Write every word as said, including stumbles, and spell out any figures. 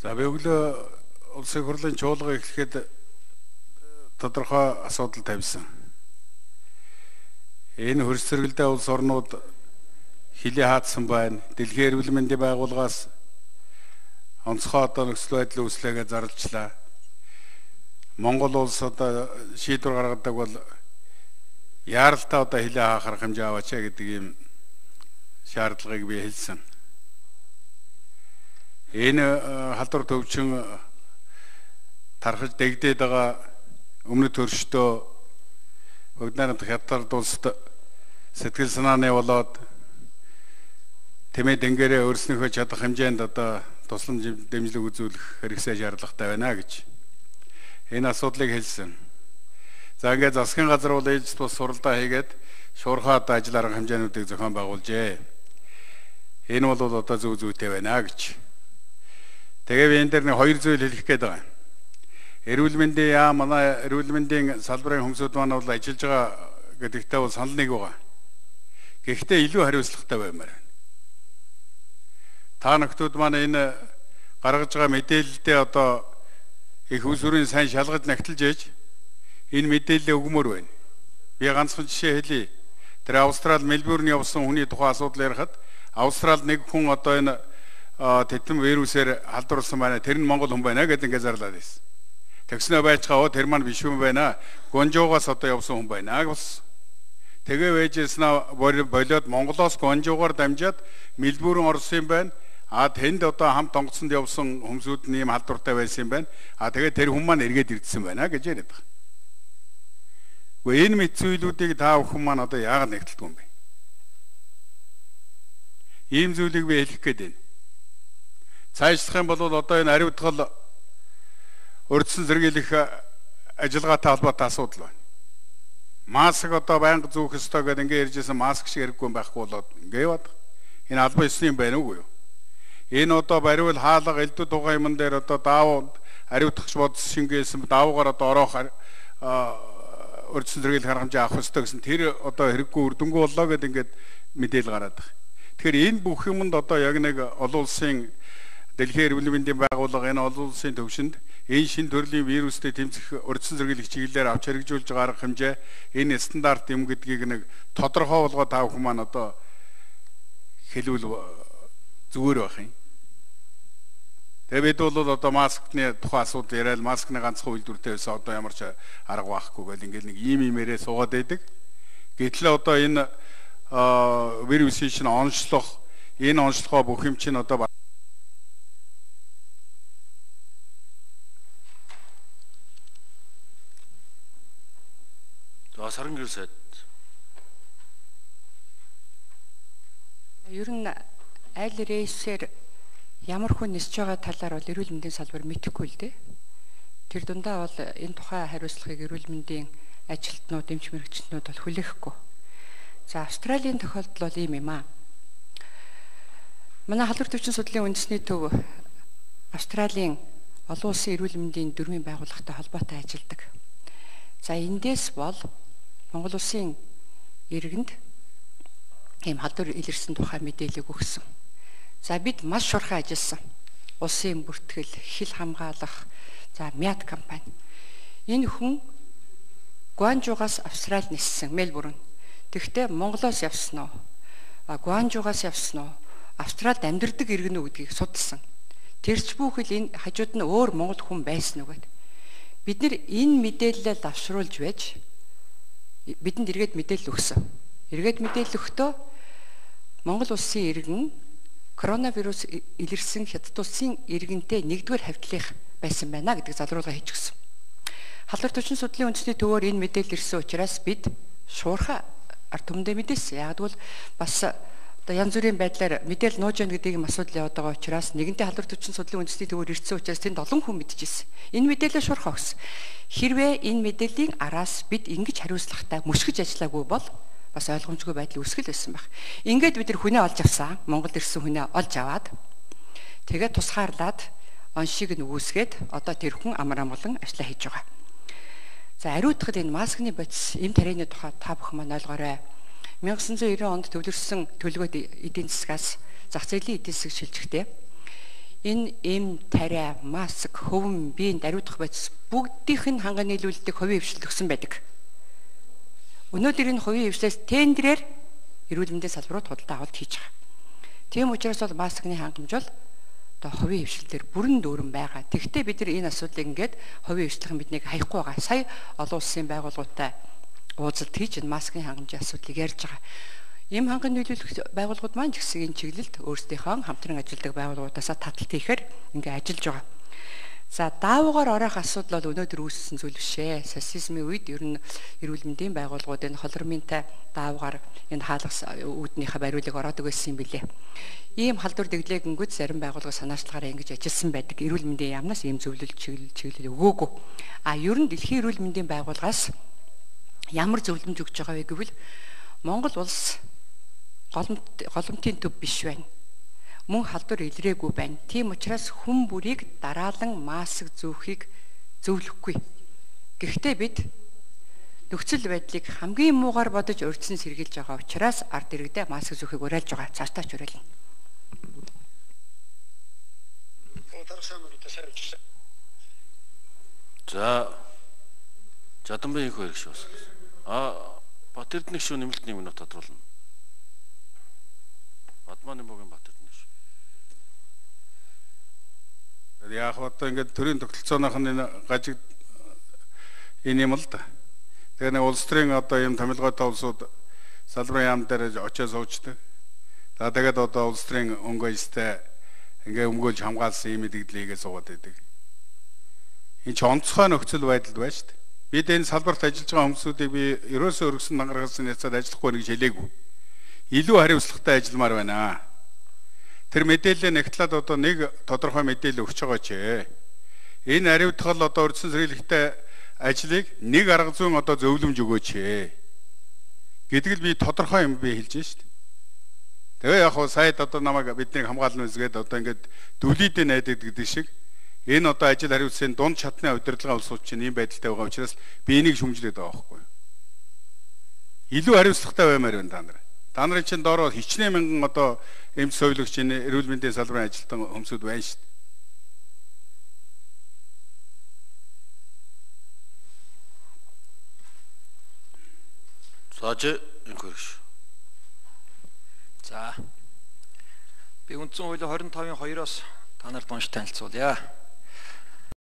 За би өглөө улсын хурлын чуулга эхлэхэд тодорхой асуудал тавьсан. Энэ хөрс цэргэлдээ улс орнууд хилээ хаацсан байна. Дэлхийн эрүүл мэндийн байгууллагаас онцгой одоо нөхцөл байдлын үүслэгээ зарлжлаа. Монгол улс одоо шийдвэр гаргадаг бол яаралтай одоо хилээ хаахар хэмжээ аваач гэдэг ийм шаардлагыг би хэлсэн. Энэ халдвар төвчин тархаж дэгдээд байгаа өмнөд төрштөө Бүгднарт хятад улсад сэтгэл санааны болоод тэмээ дэнгэрээ өөрснийхөө чадах хэмжээнд одоо тусламж дэмжлэг үзүүлэх хэрэгцээ шаардлагатай байна гэж энэ асуудлыг хэлсэн. За ингээд засгийн газар бол ээж тус суралдаа хийгээд шуурхай одоо ажил арга хэмжээнүүдийг зохион байгуулжээ. Энэ бол одоо зөв зүйтэй байна гэж. Тэгээ би энэ дээр нэг хоёр зүйл хэлэх гээд байгаа. Эрүүл мэндийн яа манай эрүүл мэндийн салбарын хүмүүсүүд маань бол ажиллаж байгаа гэдэгтээ бол санал нэг байгаа. Гэхдээ илүү хариуцлагатай баймаар байна. Та нөхдүүд маань энэ гаргаж байгаа мэдээлэлдээ одоо их усүрийн сайн шалгаж нагтлж ээж энэ мэдээлэлээ өгмөр байна. Би ганцхан жишээ хэлье. Тэр Австрал Мельбурн явсан хүний тухай асуудал ярихад Австралд нэг хүн одоо энэ тэтэн вирусээр халдварласан байна. Тэр нь Монгол хүн байна гэдэг ингээд зарлаад байсан. Тэгснэ байцгаа тэр маань биш юм байна. Гонжоогоос одоо явсан хүн байна гэс. Тэгээ вэжснаа болоод Монголоос Гонжоогоор дамжаад Мельбурн орсон юм байна. А тэнд одоо хамт онгоцонд явсан хүмүүсүүд нь ийм халдвартай байсан юм байна. А тэгээ тэр хүн маань эргээд ирдсэн байна гэж яриад байгаа. Гэхдээ энэ мэт зүйлүүдийг та бүхэн маань одоо яагаад нэгтэлдэг юм бэ? Ийм зүйлийг би хэлэх гээд байна. Цаашлах юм бол одоо энэ ариутгал урьдчилан зэрэглэх ажиллагаатай холбоотой асуудал байна. Маск одоо байнга зүүх ёстой гэдэг ингээ ярьжсэн маск шиг хэрэггүй байхгүй болоод ингээ яваад. Энэ албан ёсны юм байна уугүй юу? Энэ одоо бариул хаалга элдв тугай юмн дээр одоо даав ариутгахч бодсон шингээсэн даавгаар одоо ороох урьдчилан зэрэглэх арга хэмжээ авах ёстой гэсэн тэр одоо хэрэггүй үрдэнгүү боллоо гэдэг ингээд мэдээлэл гараад байна. Тэгэхээр энэ бүх юмд одоо яг нэг олон улсын Дэлхийн эрүүл мэндийн байгууллага энэ олон улсын төвшөнд энэ шин төрлийн вирустэй тэмцэх урьдчилан зэрэглэх чиглэлээр авч хэрэгжүүлж байгаа арга хэмжээ энэ стандарт юм гэдгийг нэг тодорхой болгоод тав хүмүүс маань одоо хэлвэл зүгээр байх юм. Тэгээ бид бол одоо маскны тухай асуудал яриад маскны ганцхан үйлдвэртэй байсан одоо ямар ч арга байхгүй гэл ингээл нэг ийм имээрээ суугаад байдаг. Гэтэл одоо энэ вирусын шин онцлох энэ онцлогоо бүх юм чинь одоо Саран гэр сайд. Ер нь аль рейсээр ямар хүн нисж байгаа талаар бол эрүүл мэндийн салбар мэдэхгүй л дээ. Тэр дундаа бол энэ тухай хариуцлагыг эрүүл мэндийн ажилтнууд, эмч мэрэгчнүүд бол хүлээхгүй. За Австралийн тохиолдол бол ийм юм аа. Манай халдвар төвчин судлалын үндэсний төв Австралийн олон улсын эрүүл мэндийн дөрвийн байгууллагатай холбоотой ажилладаг. За эндээс бол Монгол улсын иргэнд ийм халдвар илэрсэн тухай мэдээлэл өгсөн. За бид маш шурхай ажилласан. Улсын бүртгэл, хил хамгаалах, за мяд компани. Энэ хүн Гуанжуугаас Австрали ниссэн, Мельбурн. Тэгэхдээ Монголоос явсан уу? Гуанжуугаас явсан уу? Австралид амьдардаг иргэн үү гэдгийг судалсан. Тэрч бүхэл энэ хажууд нь өөр монгол хүн байсан уу гэдэг. Бид нэр энэ мэдээлэлээ давшруулж байж бидэнд эргээд мэдээлэл өгсөн. Эргээд мэдээлэл өгтөө Монгол улсын иргэн коронавирус илэрсэн хятад улсын иргэнтэй нэгдүгээр хавьтлах байсан байна гэдэг залруулга хийчихсэн. Халдвар төвчин судлалын үндэсний төвөөр энэ мэдээлэл ирсэн учраас бид шуурхай ард түмэндээ мэдээсэн. Яг бол бас одоо янз бүрийн байдлаар мэдээлэл нууж яана гэдэг юм асуудал яваад байгаа учраас нэгэнтээ халдвар төвчин судлалын үндэсний төвөөр ирсэн учраас тэнд олон хүн мэдчихсэн. Энэ мэдээлэл шуурхай өгсөн. Хэрвээ энэ мэдээллийн араас бид ингэж хариуцлагатай мөшгөж ажиллаагүй бол бас ойлгомжгүй байдал үүсгэл байсан байх. Ингээд бид нар хүнээ олж авсан. Монголд ирсэн хүнээ олж аваад тэгээд тусгаарлаад оншиг нь үүсгээд одоо тэр хүн амар амгалан ажиллаа хийж байгаа. За ариутгал энэ маскны бодис эм тарианы тухай та бүхэн маань ойлгоорой. 천구 백구십 онд төвлөрсөн төлөвлөгөөд эдийн засгаас зах зээлийн эдийн засаг шилжихдээ энэ эм тариа, маск, хөвөн, биеийн даруйдах бодис бүгдийнх нь ханган нийлүүлэлтийг хувийн хвшилд өгсөн байдаг. Өнөөдөр энэ хувийн хвшлээс тендерээр эрүүл мэндийн салбарууд худалдаа авалт хийж байгаа. Тийм учраас бол маскны хангамж бол одоо хувийн хвшлэлээр бүрэн дүүрэн байгаа. Тэгвэл бид нар энэ асуудлыг ингээд хувийн хвшлийнхэн биднийг хаяхгүй байгаа. Сая олон улсын байгууллагуудтай уулзалт хийж энэ маскны хангамжийн асуудлыг ярьж байгаа. Ийм ханган нийлүүлэх байгууллагууд маань ч гэсэн энэ чиглэлд өөрсдийнхөө хамтран ажилладаг байгууллагуудаасаа таталт хийхээр ингээд ажиллаж байгаа. За даавуугаар орох асуудал бол өнөөдөр үүссэн зүйл биш ээ. Социализмын үед ер нь эрүүл мэндийн байгууллагууд энэ холорминтай даавуугаар энэ хаалгас үүднийхээ бариулыг ороодог байсан юм билээ. Ийм халдвар дэглэгэнгүүд зарим байгууллага санаачлагаараа ингэж ажилласан байдаг. Эрүүл мэндийн яамнаас ийм зөвлөл чиглэл чиглэл өгөөгүй. А ер нь дэлхийн эрүүл мэндийн байгууллагаас ямар зөвлөмж өгч байгаа вэ гэвэл Монгол улс голомтын төв биш байна. Мөн халдвар илрээгүй байна. Тийм учраас хүн бүрийг дараалан маск зүүхийг зөвлөхгүй. Гэхдээ бид нөхцөл байдлыг хамгийн муугаар бодож урьдчилан сэргийлж байгаа учраас ард иргэдээ маск зүүхийг уриалж байгаа. Цаашдаа ч уриална. За Жаданбай их хэрэг шүү. А Батэрдэнэг шүү нэмэлт нэг минут тодруулна. Бадманы богийн Батэрдэнэг шүү. Яг одоо ингээд төрийн тогтолцооных нь гажиг энэ юм л да. Тэгээ нэг улс төрийн одоо юм томилгоотой улсууд салбарын яам дээр очиж суучдаг. За тэгээд одоо улс төрийн өнгөйстэй ингээ өмгөөлж хамгаалсан юм мэдээлэлгээ суугаад байдаг. Энэ ч онцгой нөхцөл байдал байна шүү дээ. Бид энэ салбарт ажиллаж байгаа хүмүүсүүдийг би ерөөсөө өргөсөн дангаргалсан яцаад ажиллахгүй нэг хэлээгүй. Илүү хариуцлагатай ажилламаар байна. Тэр мэдээлэл нэгтлээд одоо нэг тодорхой мэдээлэл өгч байгаа ч ээ. Энэ хариуцлал одоо урьдчилан сэргийлэхтэй ажлыг нэг арга зүйн одоо зөвлөмж өгөөч ээ. Гэдэг л би тодорхой юм би хэлж шít. Тэгээ яг хоо сая одоо намайг биднийг хамгаална үзгээд одоо ингээд дүлийдээ найдаад гэдэг шиг энэ одоо ажил хариуцсан дунд шатны удирдлагын улсууд чинь ийм байдалтай байгаа учраас би энийг шүмжлээд байгаа байхгүй юу? Илүү хариуцлагатай баймаар байна та нар. Та нарын чинь доороо хичнээн мянган одоо эмч соёлогч энэ эрүүл мэндийн салбарын ажилтан хүмүүсүүд байна шүү дээ. Сааж инхэрш. За. Би үндсэн хуулийн двадцать тавын хоёроос та нарт унш танилцуулъя.